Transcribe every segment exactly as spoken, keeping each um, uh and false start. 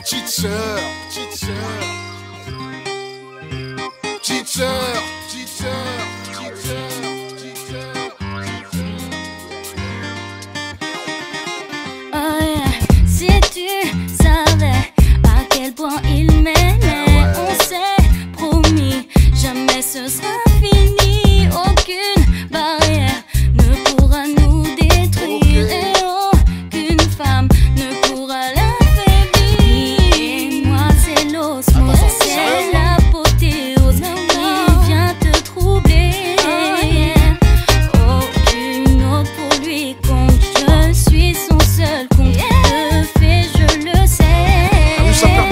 Petite sœur, petite sœur, petite sœur, petite sœur, petite sœur, petite sœur, oh yeah. Si tu savais à quel point il m'aimait, on s'est promis, jamais ce sera fini. Aucune barrière ne pourra nous détruire, et aucune femme ne pourra l'affaiblir. Et moi c'est l'osmose, c'est l'apothéose qui vient te troubler. Aucune autre pour lui compte, je suis son seul compte. De fait je le sais,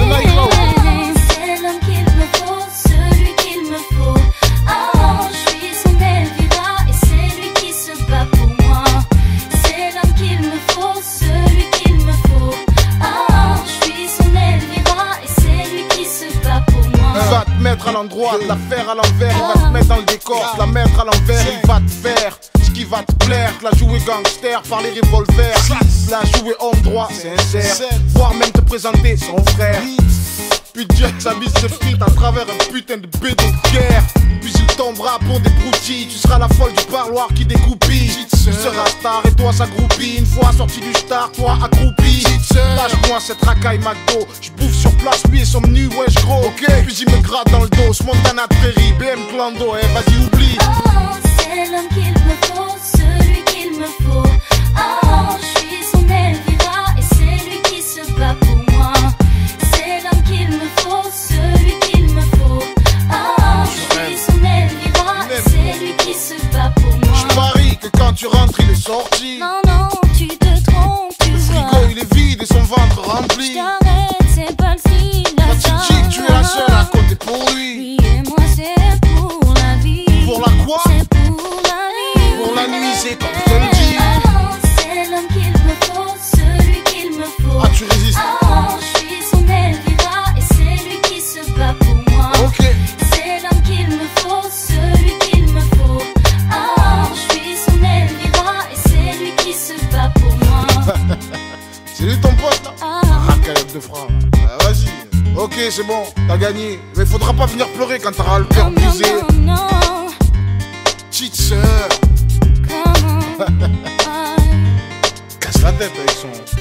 c'est l'homme qu'il me faut, celui qu'il me faut. Oh, je suis son Elvira et c'est lui qui se bat pour moi. C'est l'homme qu'il me faut, celui qu'il me faut. Oh, je suis son Elvira et c'est lui qui se bat pour moi. Il va te mettre à l'endroit, te la faire à l'envers. Il va te mettre dans le décor, te la mettre à l'envers. Il va te faire ce qui va te plaire. Te la jouer gangster par les revolvers. Te la jouer homme droit, sincère. Voire même te présenter son frère. Puis Dieu sa bise se frite à travers un putain de bédo de guerre. Puis il tombera pour des broutilles. Tu seras la folle du parloir qui découpille. Tu seras star et toi sa groupie. Une fois sorti du star, toi accroupi. Lâche-moi cette racaille McDo. J'bouffe sur place, lui et son menu, wesh gros. Puis il me gratte dans le dos, Montana Prairie, B M Clando, eh vas-y oublie. Oh, c'est l'homme qu'il me faut, celui qu'il me faut. Oh, je suis son Elvira et c'est lui qui se bat pour moi. C'est l'homme qu'il me faut, celui qu'il me faut. Oh, je suis son Elvira et c'est lui qui se bat pour moi. J'parie que quand tu rentres il est sorti. Non, non, tu te trompes, tu Le vois. frigo il est vide et son ventre rempli. J'arrête, c'est pas le style. La petite chick, tu es la seule à compter pour lui. Lui et moi c'est pour la vie. Pour la quoi? C'est pour la vie. Pour la nuit c'est comme je te le dis. Oh, c'est l'homme qu'il me faut, celui qu'il me faut. Ah tu résistes. Oh, je suis son Elvira et c'est lui qui se bat pour moi. Ok. C'est l'homme qu'il me faut, celui qu'il me faut. Oh, je suis son Elvira et c'est lui qui se bat pour moi. C'est lui ton pote là? Ah. Racaillette de francs. Ah, vas-y. Ok c'est bon, t'as gagné. Mais faudra pas venir pleurer quand t'auras le cœur Non, non, brisé. non, non. Petite sœur. Comment? Casse la tête avec son